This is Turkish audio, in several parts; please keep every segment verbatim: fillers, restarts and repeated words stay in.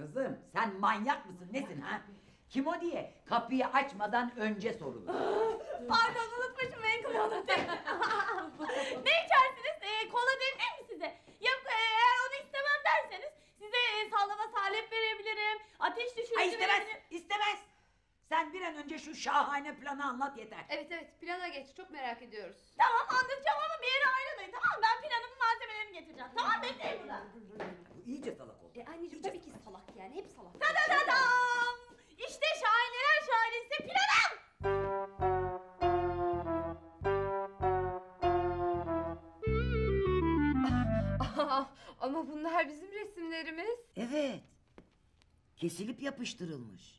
Kızım sen manyak mısın nesin ha? Kim o diye kapıyı açmadan önce sorulur. Pardon unutmuşum Menkıbe Hanım. Ne içersiniz? Ee, kola demleyeyim mi size? Yok e, eğer onu istemem derseniz size e, sallama salep verebilirim. Ateş düşürücü Ay istemez, verebilirim. istemez. Sen bir an önce şu şahane planı anlat yeter. Evet evet plana geç çok merak ediyoruz. Tamam anlatacağım ama bir yere ayrılmayın tamam mı? Ben planımın malzemelerini getireceğim. Tamam bekleyin burada. Bu iyice salak oldu. E anneciğim tabii ki salak yani hep salak. Ta ta ta tam. İşte şahaneler şahanesi planım. Ama bunlar bizim resimlerimiz. Evet. Kesilip yapıştırılmış.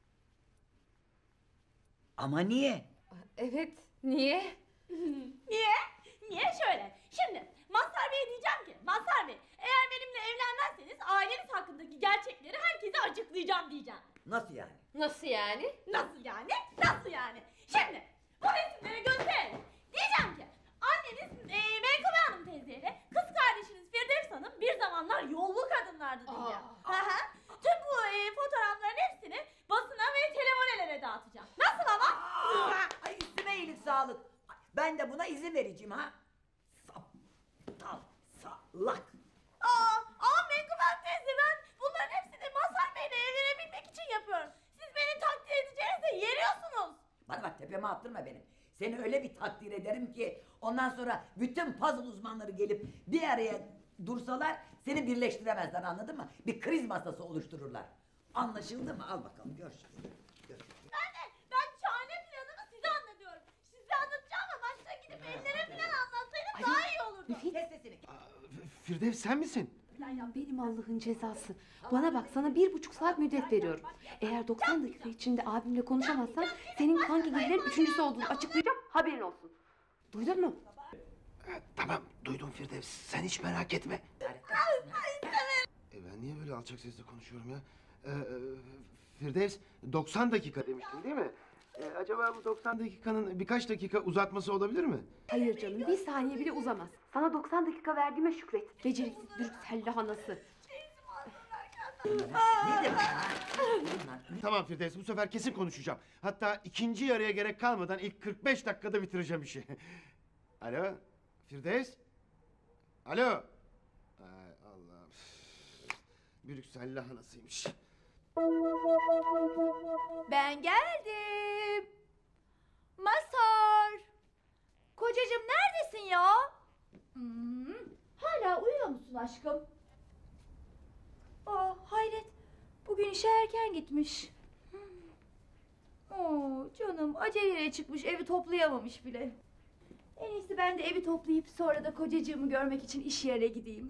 Ama niye? Evet niye? Niye? Niye şöyle? Şimdi Mazhar Bey'e diyeceğim ki Mazhar Bey eğer benimle evlenmezseniz aileniz hakkındaki gerçekleri herkese açıklayacağım diyeceğim. Nasıl yani? Nasıl yani? Nasıl yani? Nasıl yani? Şimdi bu resimleri gösterelim. Diyeceğim ki anneniz e, Menkıbe Hanım teyzeyle kız kardeşiniz Firdevs Hanım bir zamanlar yollu kadınlardı diyeceğim. Aa. Hı hı. Tüm bu e, fotoğrafların hepsini basına ve telefonelere dağıtacağım. Nasıl ama? Aa, ay üstüme iyilik sağlık. Ay, ben de buna izin vereceğim ha. Saptal salak. Aa, aa Menkıbe Hanım teyze ben bunların hepsini Mazhar Bey'le evlenebilmek için yapıyorum. Siz beni takdir edeceğinize yeriyorsunuz. Bana bak tepeme attırma beni. Seni öyle bir takdir ederim ki ondan sonra bütün puzzle uzmanları gelip bir araya dursalar seni birleştiremezler anladın mı? Bir kriz masası oluştururlar. Anlaşıldı mı? Al bakalım gör şimdi. Gör. Ben de ben şahane planımı size anlatıyorum. Size anlatacağım ama başta gidip ellere plan anlatsaydım daha iyi olurdu. Kes sesini. Firdevs sen misin? Benim Allah'ın cezası. Bana bak sana bir buçuk saat müddet veriyorum. Eğer doksan dakika içinde abimle konuşamazsan senin kanki gibilerin üçüncüsü olduğunu açıklayacağım haberin olsun. Duydun mu? Tamam duydum Firdevs sen hiç merak etme. E ben niye böyle alçak sesle konuşuyorum ya? Ee, Firdevs doksan dakika demiştin değil mi? Ee, acaba bu doksan dakikanın birkaç dakika uzatması olabilir mi? Hayır canım bir saniye bile uzamaz. Sana doksan dakika verdiğime şükret. Beceriksiz Brüksel lahanası. Ne demek ha? Bunlar- Tamam Firdevs bu sefer kesin konuşacağım. Hatta ikinci yarıya gerek kalmadan ilk kırk beş dakikada bitireceğim işi. Alo Firdevs? Alo? Ay Allah'ım. Brüksel lahanasıymış. Ben geldim. Mazhar. Kocacığım neredesin ya? Hmm, hala uyuyor musun aşkım? Aa, hayret. Bugün işe erken gitmiş. Hmm. Oo, canım aceleyle çıkmış evi toplayamamış bile. En iyisi ben de evi toplayıp sonra da kocacığımı görmek için iş yerine gideyim.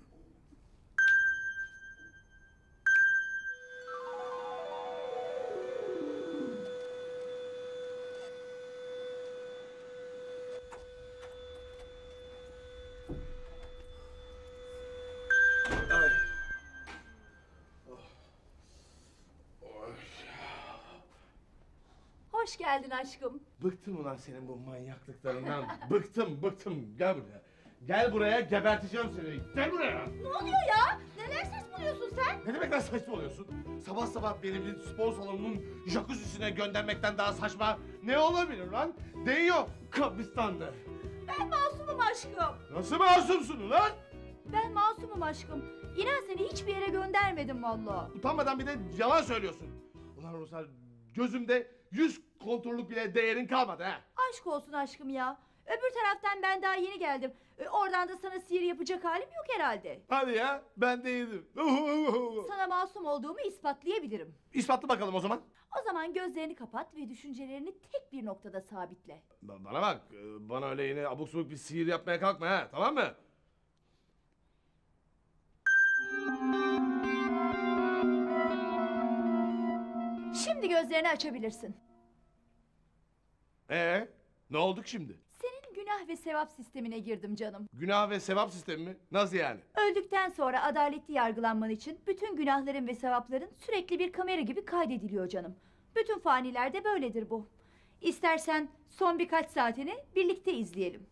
Hoş geldin aşkım. Bıktım ulan senin bu manyaklıklarından. bıktım bıktım. Gel buraya. Gel buraya geberteceğim seni. Gel buraya. Ne oluyor ya? Neler saçmalıyorsun sen? Ne demek lan saçmalıyorsun? Sabah sabah beni bir spor salonunun jacuzzi'sine göndermekten daha saçma ne olabilir lan? Değiyor kabristandı. Ben masumum aşkım. Nasıl masumsun ulan? Ben masumum aşkım. İnan seni hiçbir yere göndermedim vallahi. Utanmadan bir de yalan söylüyorsun. Ulan Ruslar gözümde yüz kontrollük bile değerin kalmadı ha. Aşk olsun aşkım ya. Öbür taraftan ben daha yeni geldim. E, Oradan da sana sihir yapacak halim yok herhalde. Hadi ya ben değildim. Sana masum olduğumu ispatlayabilirim. İspatla bakalım o zaman. O zaman gözlerini kapat ve düşüncelerini tek bir noktada sabitle. Ba- Bana bak, e, bana öyle yine abuk subuk bir sihir yapmaya kalkma ha, tamam mı? Şimdi gözlerini açabilirsin. Ee, ne olduk şimdi? Senin günah ve sevap sistemine girdim canım. Günah ve sevap sistemi mi? Nasıl yani? Öldükten sonra adaletli yargılanman için bütün günahların ve sevapların sürekli bir kamera gibi kaydediliyor canım. Bütün fanilerde böyledir bu. İstersen son birkaç saatini birlikte izleyelim.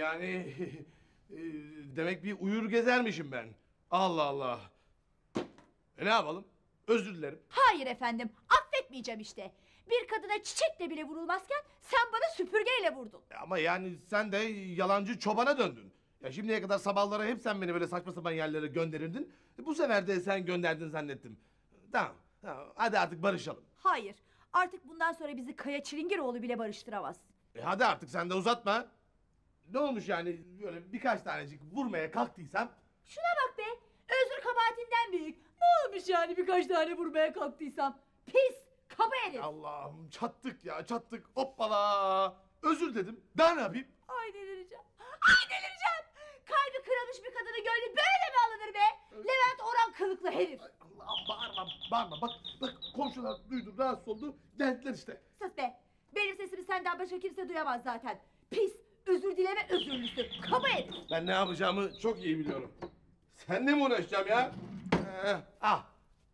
yani e, demek bir uyur gezermişim ben. Allah Allah. E ne yapalım? Özür dilerim. Hayır efendim, affetmeyeceğim işte. Bir kadına çiçekle bile vurulmazken sen bana süpürgeyle vurdun. E Ama yani sen de yalancı çobana döndün. Ya şimdiye kadar sabahlara hep sen beni böyle saçma sapan yerlere gönderirdin. E Bu sefer de sen gönderdin zannettim. Tamam, tamam. Hadi artık barışalım. Hayır, artık bundan sonra bizi Kaya Çilingiroğlu bile barıştıramaz. E hadi artık sen de uzatma. Ne olmuş yani böyle birkaç tanecik vurmaya kalktıysam? Şuna bak be, özür kabahatinden büyük. Ne olmuş yani birkaç tane vurmaya kalktıysam? Pis, kaba herif. Allah'ım çattık ya çattık. Hoppala. Özür dedim. Daha ne yapayım? Ay delireceğim. Ay delireceğim. Kalbi kırılmış bir kadının gönlü böyle mi alınır be? Levent Orhan kılıklı herif. Ay Allah'ım bağırma bağırma. Bak bak komşular duydu rahatsız oldu. Geldiler işte. Sus be. Benim sesimi senden başka kimse duyamaz zaten. Pis, özür dileme özürlüsü. Kaba herif. Ben ne yapacağımı çok iyi biliyorum. Seninle mi uğraşacağım ya? Ee, ah.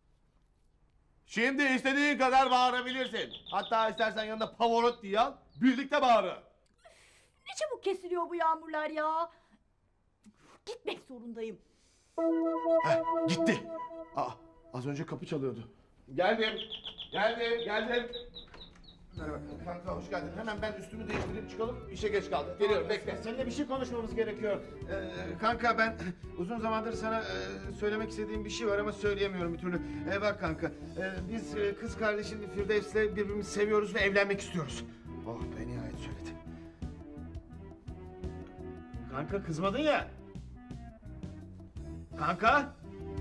Şimdi istediğin kadar bağırabilirsin. Hatta istersen yanında Pavarotti al. Birlikte bağırın. Ne çabuk kesiliyor bu yağmurlar ya. Gitmek zorundayım. Heh, gitti. Aa, az önce kapı çalıyordu. Geldim. Geldim, geldim. Merhaba kanka hoş geldin. Hemen ben üstümü değiştirip çıkalım. İşe geç kaldık. Geliyorum bekle. Seninle bir şey konuşmamız gerekiyor. Ee, kanka ben uzun zamandır sana e, söylemek istediğim bir şey var ama söyleyemiyorum bir türlü. E, bak kanka e, biz e, kız kardeşim Firdevs'le birbirimizi seviyoruz ve evlenmek istiyoruz. Oh be nihayet söyledi. Kanka kızmadın ya. Kanka.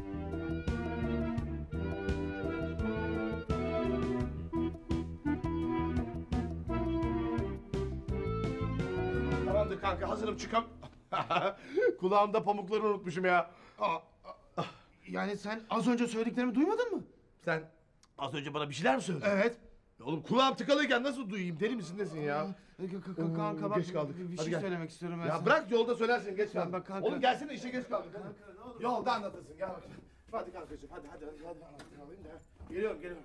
Tamamdır kanka hazırım çıkam. Kulağımda pamukları unutmuşum ya. Aa, aa. Yani sen az önce söylediklerimi duymadın mı? Sen az önce bana bir şeyler mi söyledin? Evet. Ya Oğlum kulağım tıkalıyken nasıl duyayım? Deli misin nesin ya? K- k- k- Kanka bak geç kaldık. bir, bir Hadi şey gel. söylemek istiyorum ben Ya sana. bırak yolda söylersin geç Sen kaldık. bak kanka. Oğlum gelsene işe geç kaldık. Yolda anlatırsın gel bak. Hadi kankacığım hadi hadi hadi, hadi anlatın alayım da. Geliyorum geliyorum.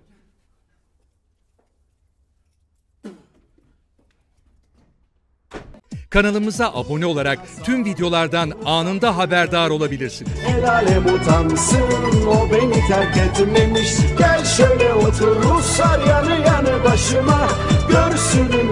Kanalımıza abone olarak tüm videolardan anında haberdar olabilirsiniz. El alem utansın, o beni terk etmemiş. Gel şöyle otur Ruslar yanı yanı başıma. Görsün